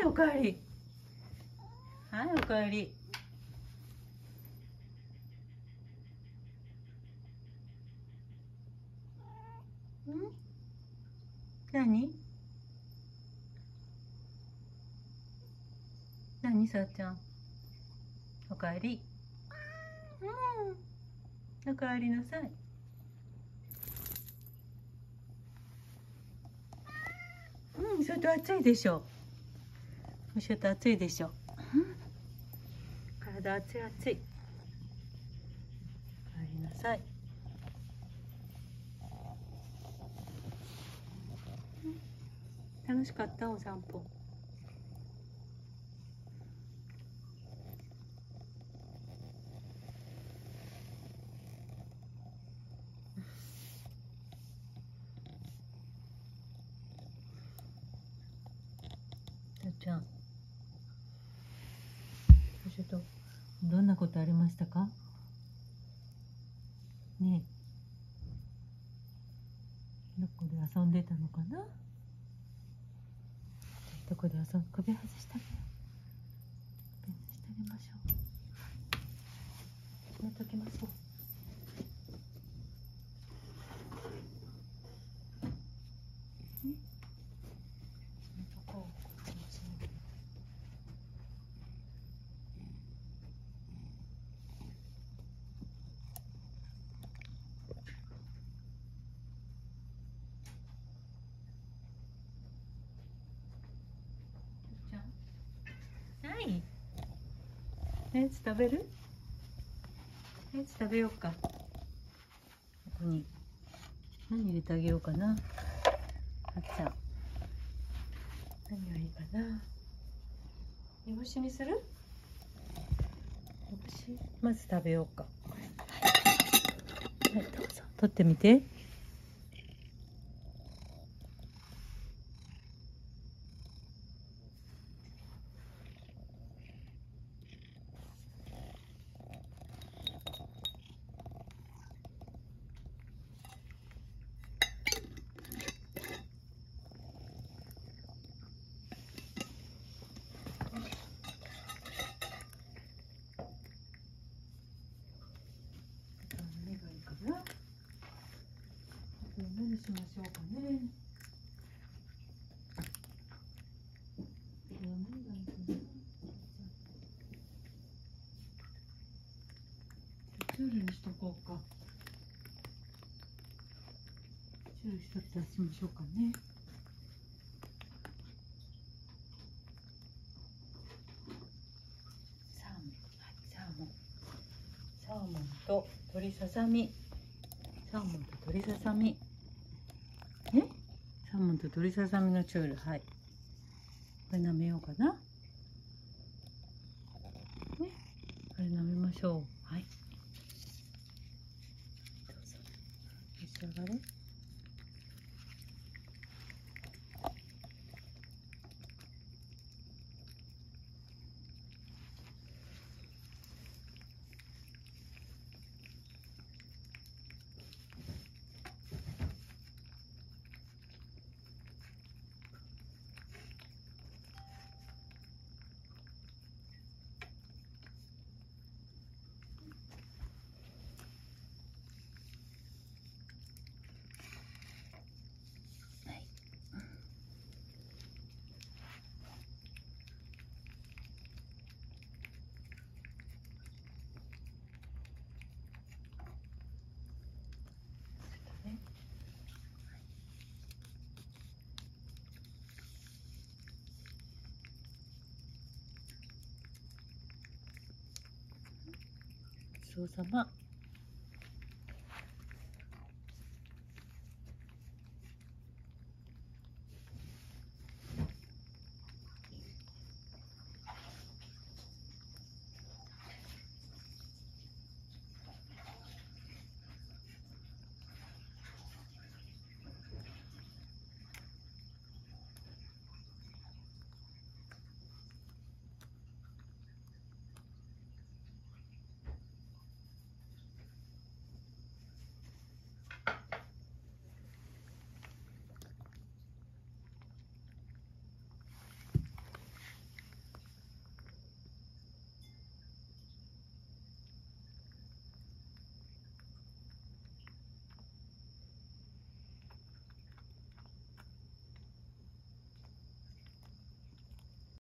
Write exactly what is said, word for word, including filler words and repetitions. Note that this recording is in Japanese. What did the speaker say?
い、おかえり。はい、おかえり。ん？何？何、さっちゃん。おかえり。うん。おかえりなさい。うん、外暑いでしょ。外暑いでしょ。うん、体熱い熱い。おかえりなさい。楽しかった、お散歩。さっちゃん、ちょっとどんなことありましたかね。え、どこで遊んでたのかな。どこで遊ん、首外してあげよう。首外してあげましょう。やめときましょう。はい。おやつ食べる？おやつ食べようか。ここに何入れてあげようかな。あっちゃん、何がいいかな。煮干しにする？煮干し、まず食べようか。はい、どうぞ取ってみて。何がいいかな。何しましょうかね。チュールにしとこうか。チュール一つ出しましょうかね。サーモン、はい、サーモン。サーモンと鶏ささみ。サーモンと鶏ささみ。え？サーモンと鶏ささみのチュール、はい。これ舐めようかな。ね、これ舐めましょう。はい。どうぞ。召し上がれ。ごちそうさま。